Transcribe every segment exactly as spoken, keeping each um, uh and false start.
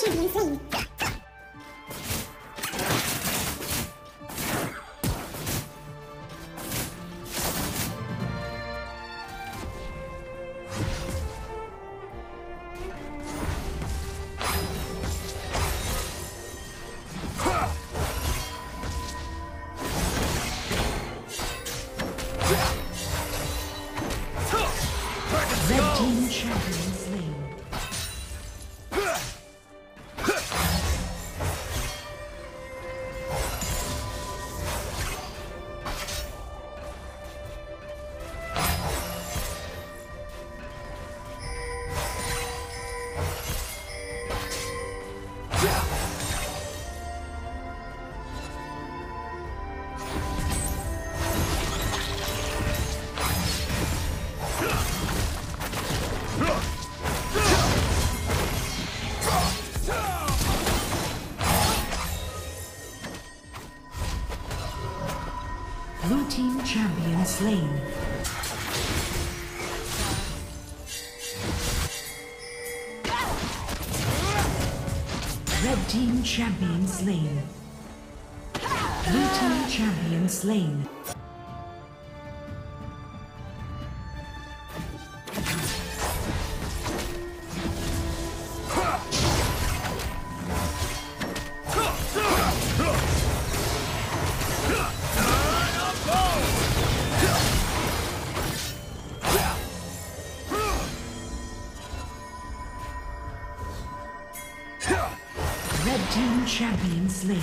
champion slain. Red team champion slain. Blue team champion slain. Red team champion slain. Blue team champion slain. Red team champion slain.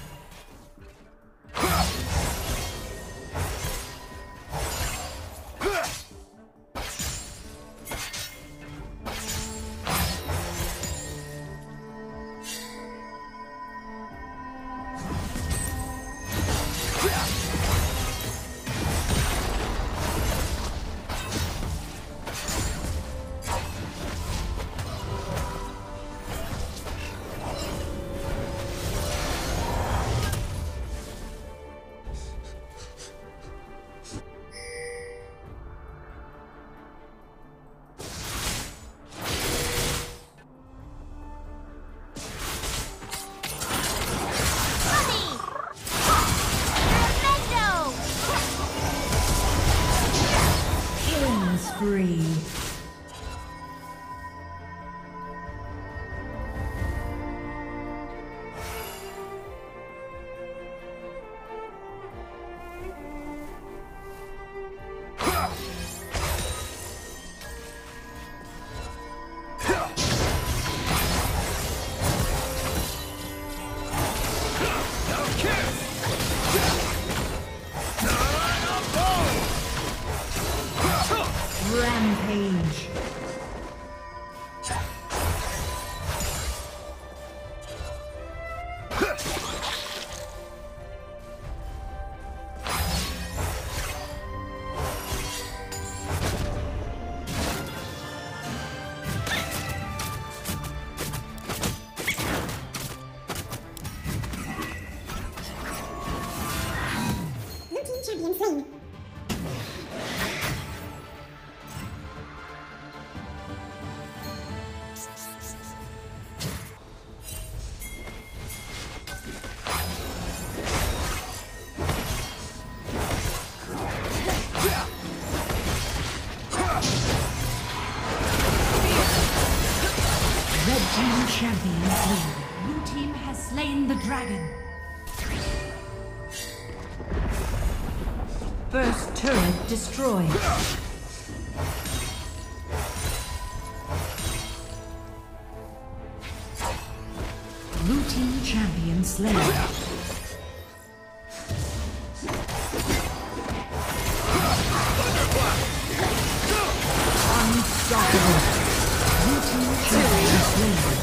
Spree. Rampage. Blue team champion slain. Red team champion slain. Blue team has slain the dragon. First turret destroyed. Blue team champion slain. Unstoppable. Blue team champion slain.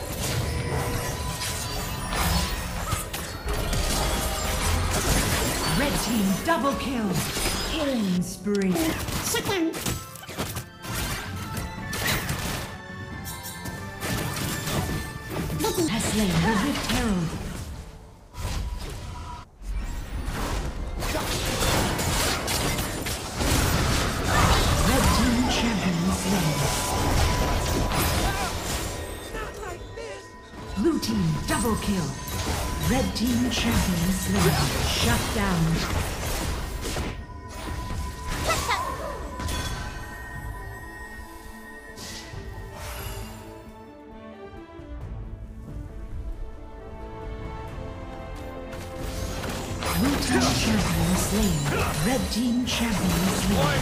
Red team double kill. Killing spree. Shut down. Has slain the Rift Herald. Red team champion slain. double kill. Red team champion slain. Shut down. Blue team champion slain. Red team champion slain.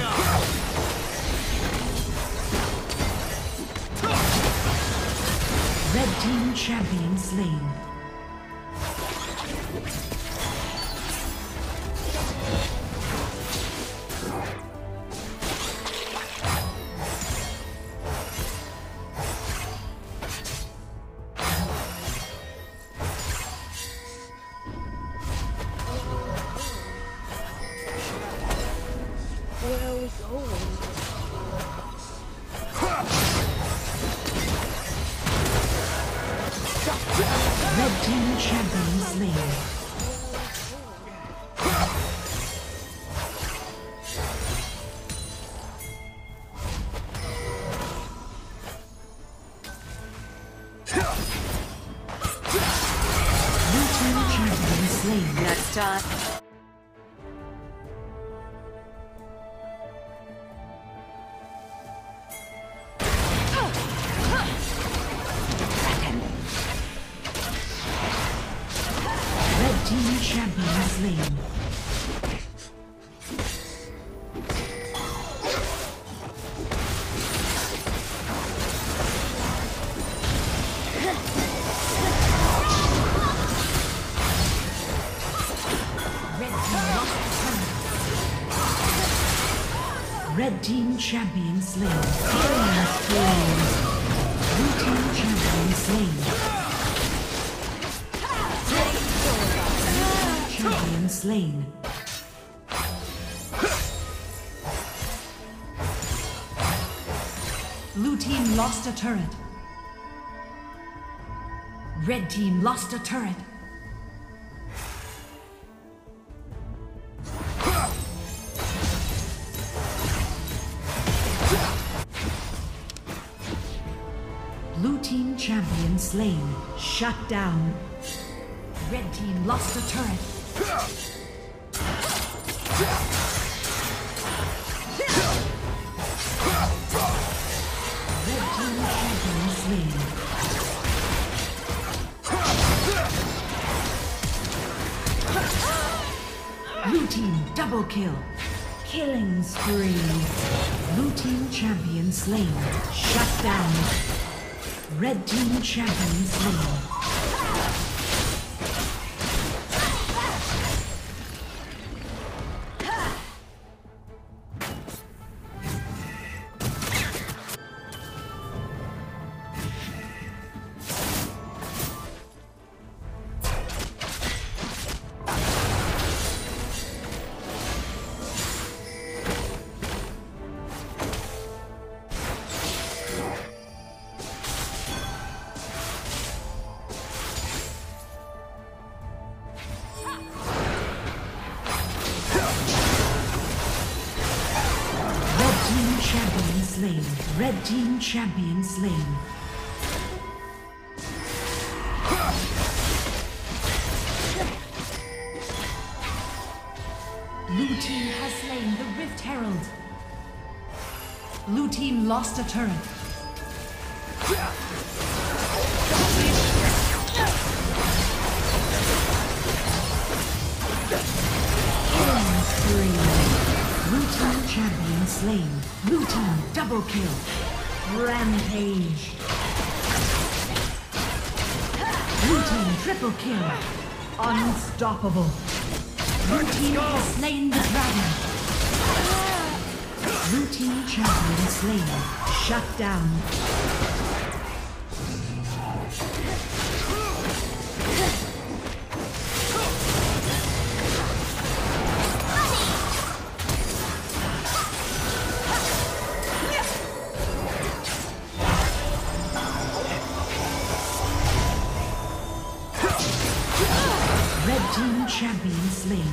Red team champion slain. Red team champion slain. Blue team champion slain. Next time. Team champion slain. Red team champion slain. Killing spree. Blue team champion slain. Champion slain. Blue team lost a turret. Red team lost a turret. Blue team champion slain. Shut down. Red team lost a turret. Red team champion slain. Blue team double kill. Killing spree. Blue team champion slain. Shut down. Red team champion slain. Slain. Red team champion slain. Blue team has slain the Rift Herald. Blue team lost a turret. Killing spree. Blue team champion slain. Blue team double kill. Rampage. Blue team triple kill. Unstoppable. Blue team has slain the dragon. Blue team champion slain. Shut down. Team champion slain.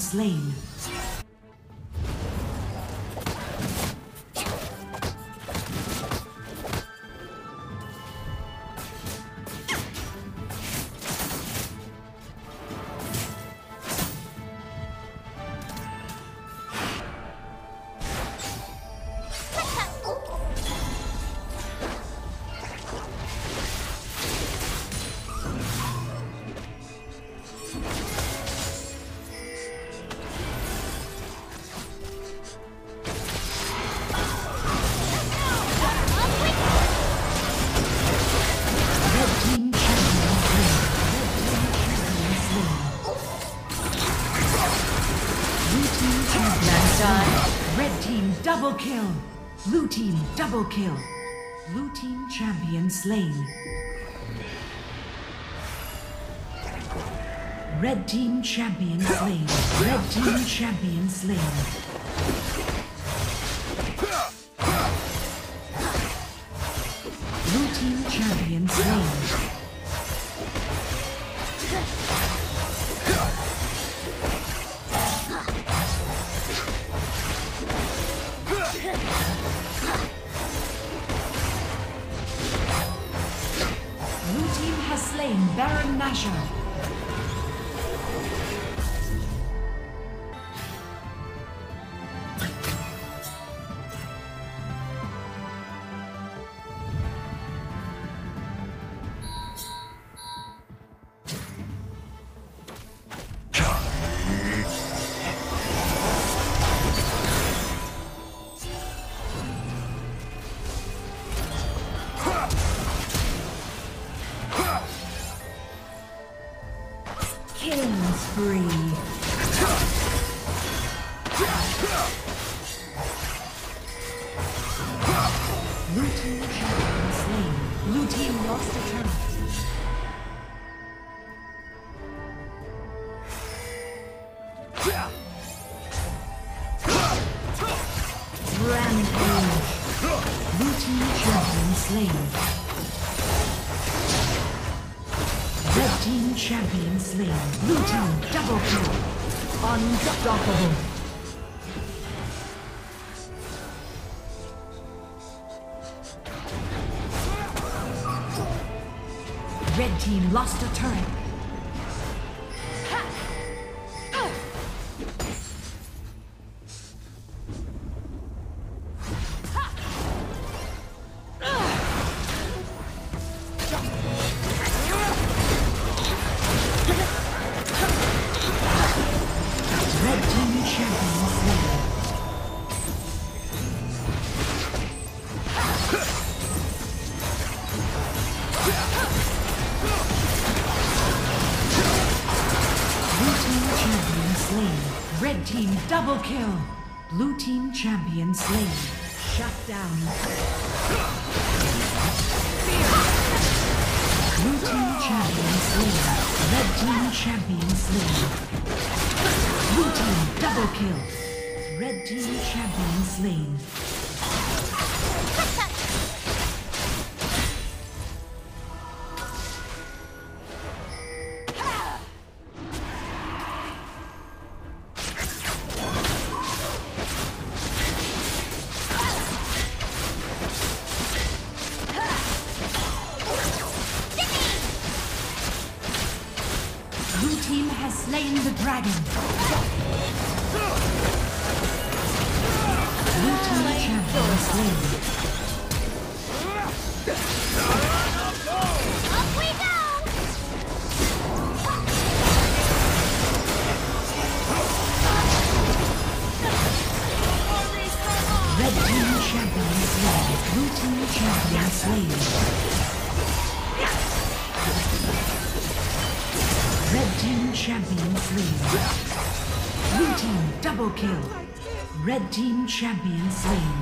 slain. Red team double kill. Blue team double kill. Blue team champion slain. Red team champion slain. Red team champion slain. Blue team champion slain. Baron Nashor. Killing spree. Blue team champion slain. Blue team lost a turret. Rampage. Blue team champion slain. Red team champion slain. Blue team double kill. Unstoppable. Red team lost a turret. Red team double kill. Blue team champion slain. Shut down. Blue team champion slain. Red team champion slain. Blue team double kill. Red team champion slain. Blue team has slain the dragon. Blue team champion slain. Up we go! Red team champion slain. Blue team champion slain. Red team champion slain. Blue team double kill. Red team champion slain.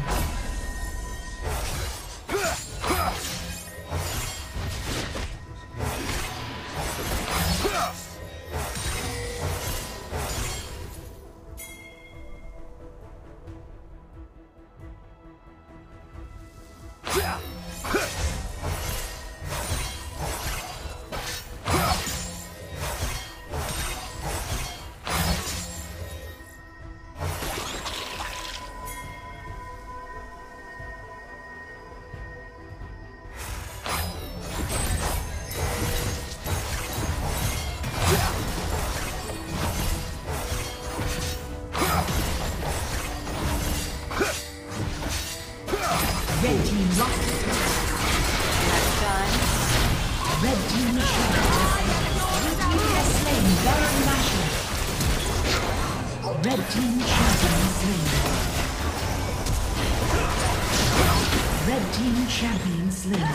team champion slain. Red team champion slain.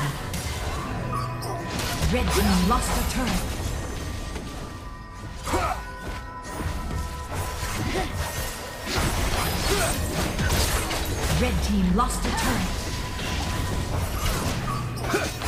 Red team lost a turret. Red team lost a turret.